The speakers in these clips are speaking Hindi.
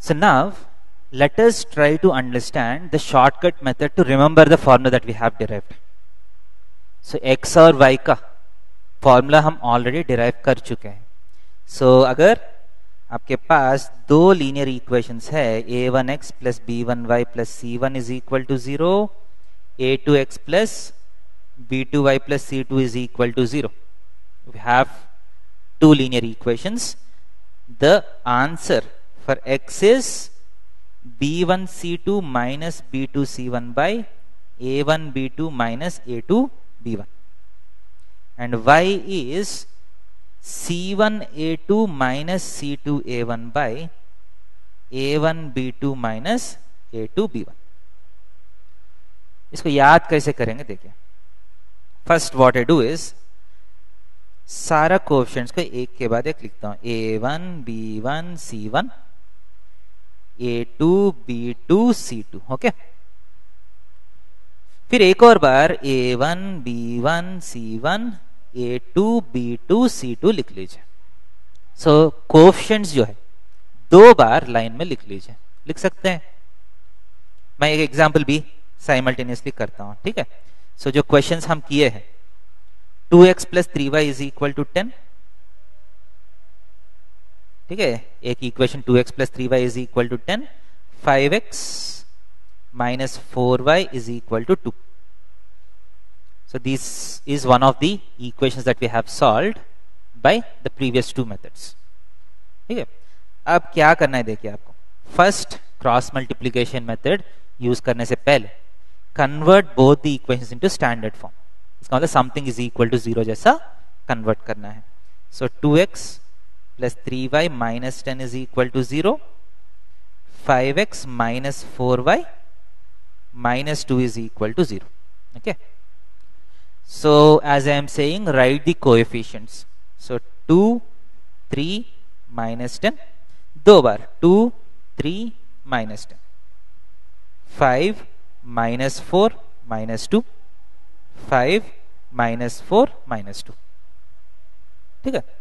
So now let us try to understand the shortcut method to remember the formula that we have derived. So x और y का फॉर्मूला हम ऑलरेडी डिराइव कर चुके हैं. सो अगर आपके पास दो लीनियर इक्वेशंस है a1x plus b1y plus c1 is equal to 0, a2x plus b2y plus c2 is equal to 0. We have two linear equations. The answer for x is b1 c2 minus b2 c1 by a1 b2 minus a2 b1, and y is c1 a2 minus c2 a1 by a1 b2 minus a2 b1. इसको याद कैसे करेंगे देखिए. First what I do is सारा कोएफिशिएंट्स को एक के बाद एक लिखता हूं. a1 b1 c1 a2 b2 c2. Okay, फिर एक और बार a1 b1 c1 a2 b2 c2 लिख लीजिए. सो कोएफिशिएंट्स जो है दो बार लाइन में लिख लीजिए. लिख सकते हैं. मैं एक एग्जांपल भी साइमल्टेनियसली करता हूं. ठीक है. सो जो क्वेश्चंस हम किए हैं 2x plus 3y is equal to 10. ठीक है. एक equation 2x plus 3y is equal to 10. 5x minus 4y is equal to 2. So this is one of the equations that we have solved by the previous two methods. ठीक है. अब क्या करना है देखिए आपको. First cross multiplication method use करने से पहले convert both the equations into standard form. इसका मतलब समथिंग इज इक्वल टू 0 जैसा कन्वर्ट करना है. So 2x plus 3y minus 10 is equal to 0. 5x minus 4y minus 2 is equal to 0. Okay. So as I am saying, write the coefficients. So 2, 3 minus 10. दो बार 2, 3 minus 10. 5 minus 4 minus 2. 5 minus 4 minus 2. ठीक है.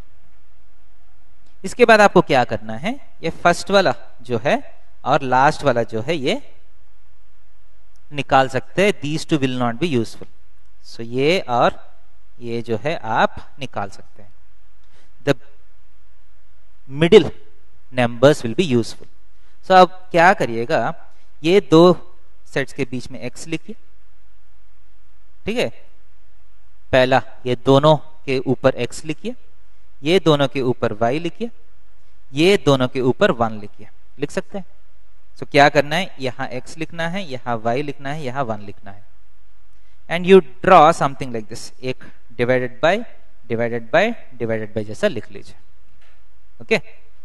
इसके बाद आपको क्या करना है, ये फर्स्ट वाला जो है और लास्ट वाला जो है ये निकाल सकते हैं. These two will not be useful. So ये और ये जो है आप निकाल सकते हैं. The middle numbers will be useful. So अब क्या करिएगा, ये दो सेट्स के बीच में x लिखिए. ठीक है. पहला ये दोनों के ऊपर x लिखिए, ये दोनों के ऊपर y लिखिए, ये दोनों के ऊपर 1 लिखिए. लिख सकते हैं. तो क्या करना है, यहां x लिखना है, यहां y लिखना है, यहां 1 लिखना है. And you draw something like this. एक divided by divided by divided by जैसा लिख लीजिए. Okay.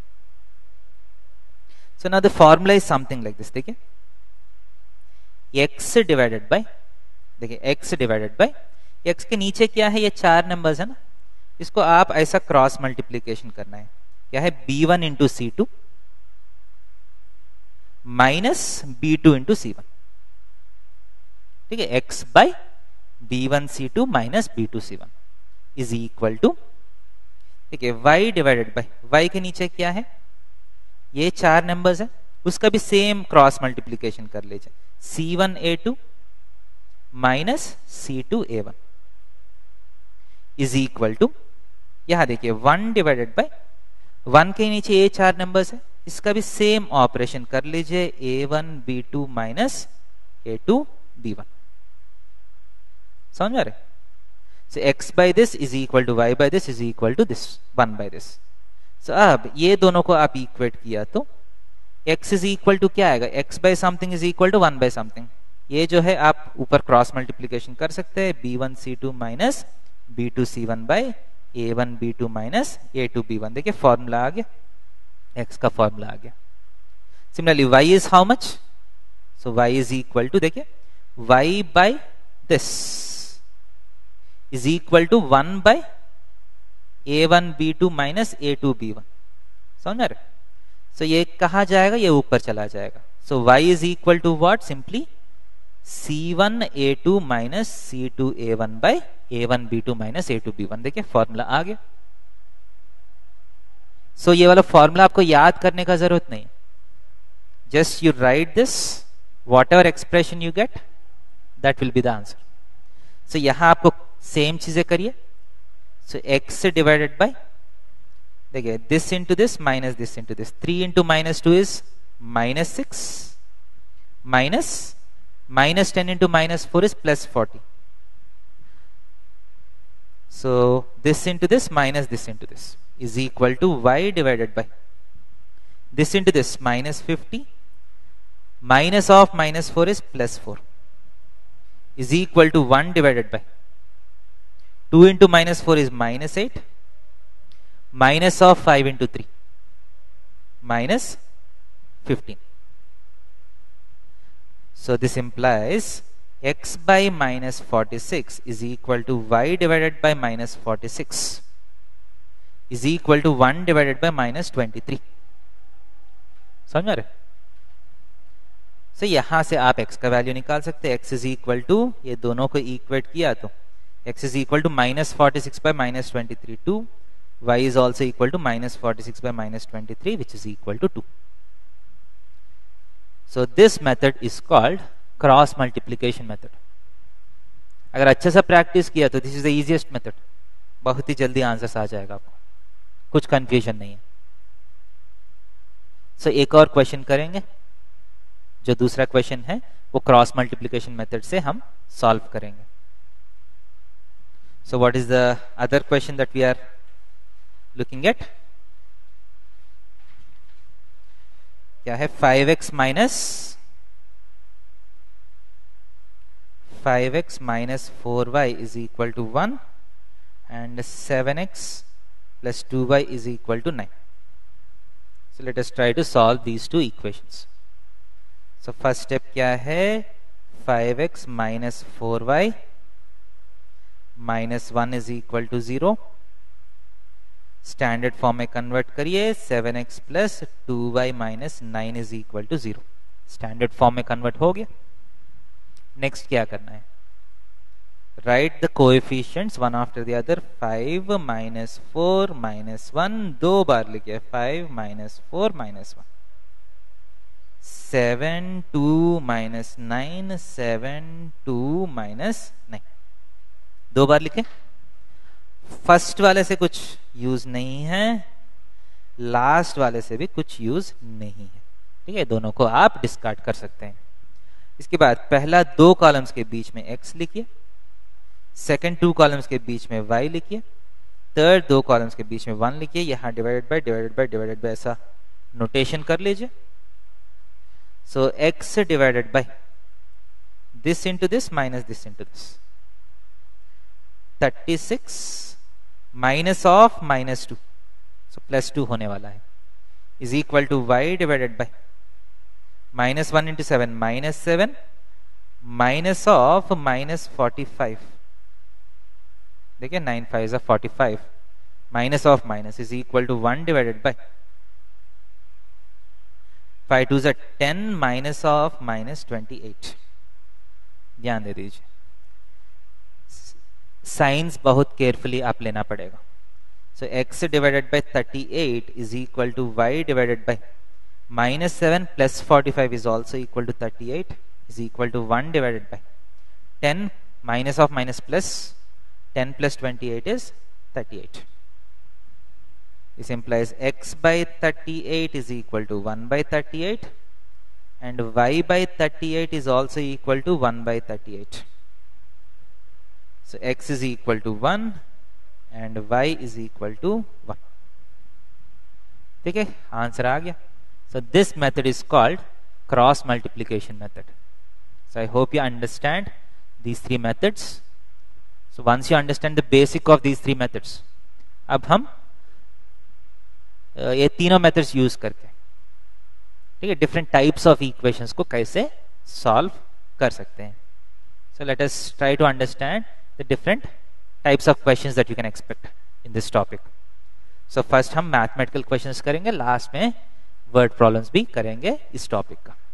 So now the formula is something like this. देखिए x डिवाइडेड बाय, देखिए x डिवाइडेड बाय, x के नीचे क्या है, ये 4 नंबर्स है ना. इसको आप ऐसा क्रॉस मल्टीप्लीकेशन करना है. क्या है, b1 into c2 minus b2 into c1. ठीक है. x by b1 c2 minus b2 c1 is equal to, ठीक है, y डिवाइडेड बाय, y के नीचे क्या है, ये 4 नंबर्स है, उसका भी सेम क्रॉस मल्टीप्लीकेशन कर लीजिए. c1 a2 minus c2 a1 is equal to, यहां देखिए 1 डिवाइडेड बाय, 1 के नीचे ये 4 नंबर्स है, इसका भी सेम ऑपरेशन कर लीजिए. a1 b2 minus a2 b1. समझ आ रहे. So x by this is equal to y by this is equal to this 1 by this. So अब ये दोनों को आप इक्वेट किया तो x इज इक्वल टू क्या आएगा, x by something is equal to 1 by something. ये जो है आप ऊपर क्रॉस मल्टीप्लीकेशन कर सकते हैं. b1 c2 minus b2 c1 bye a1 b2 minus a2 b1. देखिए फॉर्मूला आ गया, x का फॉर्मूला आ गया. Similarly y is how much, so y is equal to, देखिए y by this is equal to 1 by a1 b2 minus a2 b1. समझ रहे. सो ये कहा जाएगा, ये ऊपर चला जाएगा. So y is equal to what, simply c1 a2 minus c2 a1 by a1 b2 minus a2 b1. देखिए फॉर्मूला आ गया. सो ये वाला फॉर्मूला आपको याद करने का जरूरत नहीं. just you write this, whatever expression you get, that will be the answer. So यहां आपको सेम चीजें करिए. So x divided by, देखिए, this into this minus this into this. 3 into minus 2 is minus 6, minus 10 into minus 4 is plus 40. So this into this minus this into this is equal to y divided by this into this minus 50, minus of minus 4 is plus 4, is equal to 1 divided by 2 into minus 4 is minus 8, minus of 5 into 3 minus 15. So this implies x by minus 46 is equal to y divided by minus 46 is equal to 1 divided by minus 23. समझ रहे? So यहां से आप x का वैल्यू निकाल सकते हैं. x इज इक्वल टू, ये दोनों को इक्वेट किया तो x is equal to minus 46 by minus 23 2, y is also equal to minus 46 by minus 23 which is equal to 2. So this method is called cross multiplication method. अगर अच्छे से प्रैक्टिस किया तो this is the easiest method. बहुत ही जल्दी आंसर्स आ जाएगा आपको, कुछ कंफ्यूजन नहीं है. सो एक और क्वेश्चन करेंगे. जो दूसरा क्वेश्चन है वो क्रॉस मल्टीप्लिकेशन मेथड से हम सॉल्व करेंगे. So what is the other question that we are looking at? क्या है? 5x minus 4y is equal to 1 and 7x plus 2y is equal to 9. So let us try to solve these two equations. So first step क्या है? 5x minus 4y minus 1 is equal to 0. Standard form में कन्वर्ट करिए. 7x plus 2y minus 9 is equal to 0. Standard form में कन्वर्ट हो गया. नेक्स्ट क्या करना है? Write the coefficients one after the other. 5 minus 4 minus 1 दो बार लिखिए. 5 minus 4 minus 1. 7 2 minus 9 7 2 minus 9 दो बार लिखे. फर्स्ट वाले से कुछ यूज नहीं है, लास्ट वाले से भी कुछ यूज नहीं है. ठीक है, दोनों को आप डिस्कार्ड कर सकते हैं. इसके बाद पहला दो कॉलम्स के बीच में x लिखिए, सेकंड टू कॉलम्स के बीच में y लिखिए, थर्ड दो कॉलम्स के बीच में 1 लिखिए. यहां डिवाइडेड बाय ऐसा नोटेशन कर लीजिए. So x divided by this into this minus this into this. 36 minus of minus 2, so plus 2 होने वाला है, is equal to y divided by minus 1 into 7 minus 7 minus of minus 45. देखिए 9 5 is 45 minus of minus is equal to 1 divided by 5 2 is 10 minus of minus 28. ध्यान दे दीजिए, साइंस बहुत केयरफुली आप लेना पड़ेगा. So x divided by 38 is equal to y divided by minus 7 plus 45 is also equal to 38 is equal to 1 divided by 10 minus of minus plus 10 plus 28 is 38. This implies x by 38 is equal to 1 by 38 and y by 38 is also equal to 1 by 38. So x is equal to 1 and y is equal to 1. ठीक है, आंसर आ गया. So this method is called cross multiplication method. So I hope you understand these three methods. So once you understand the basic of these three methods, अब हम ये तीनों मेथड्स यूज करके, ठीक है, डिफरेंट टाइप्स ऑफ इक्वेशंस को कैसे सॉल्व कर सकते हैं. So let us try to understand the different types of questions that you can expect in this topic. So first हम मैथमेटिकल क्वेश्चंस करेंगे, लास्ट में वर्ड प्रॉब्लम्स भी करेंगे इस टॉपिक का.